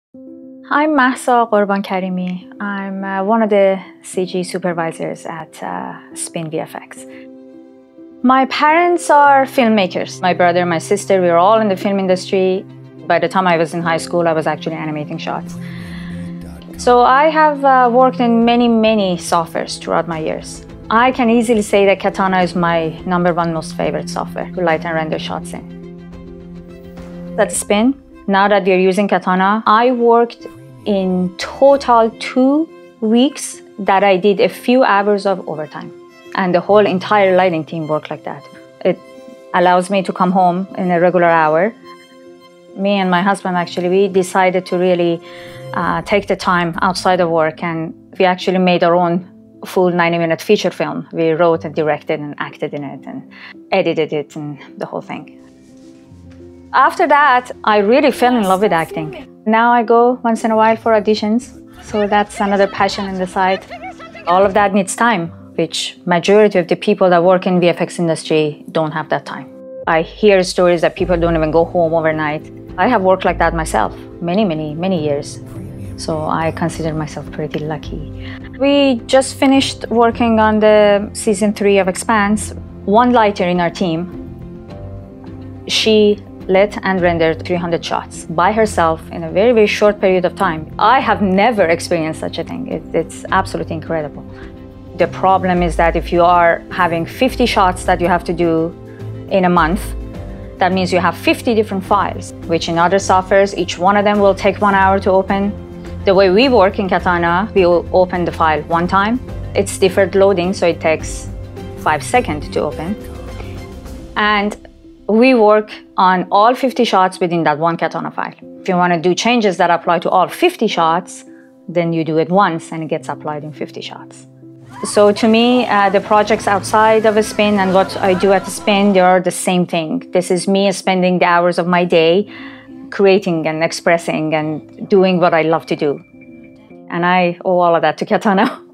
I'm Mahsa Qurban Karimi. I'm one of the CG supervisors at Spin VFX. My parents are filmmakers. My brother and my sister, we were all in the film industry. By the time I was in high school, I was actually animating shots. So I have worked in many softwares throughout my years. I can easily say that Katana is my #1 most favorite software to light and render shots in. At Spin, now that we're using Katana, I worked in total 2 weeks that I did a few hours of overtime. And the whole entire lighting team worked like that. It allows me to come home in a regular hour. Me and my husband, actually, we decided to really take the time outside of work, and we actually made our own full 90-minute feature film. We wrote and directed and acted in it and edited it and the whole thing. After that, I really fell in love with acting. Now I go once in a while for auditions, so that's another passion on the side. All of that needs time, which majority of the people that work in VFX industry don't have that time. I hear stories that people don't even go home overnight. I have worked like that myself, many years. So I consider myself pretty lucky. We just finished working on the season 3 of Expanse. One lighter in our team, she lit and rendered 300 shots by herself in a very short period of time. I have never experienced such a thing. It's absolutely incredible. The problem is that if you are having 50 shots that you have to do in a month, that means you have 50 different files, which in other softwares, each one of them will take 1 hour to open. The way we work in Katana, we will open the file one time. It's deferred loading, so it takes 5 seconds to open. And we work on all 50 shots within that one Katana file. If you want to do changes that apply to all 50 shots, then you do it once and it gets applied in 50 shots. So to me, the projects outside of a Spin and what I do at a Spin, they are the same thing. This is me spending the hours of my day creating and expressing and doing what I love to do. And I owe all of that to Katana.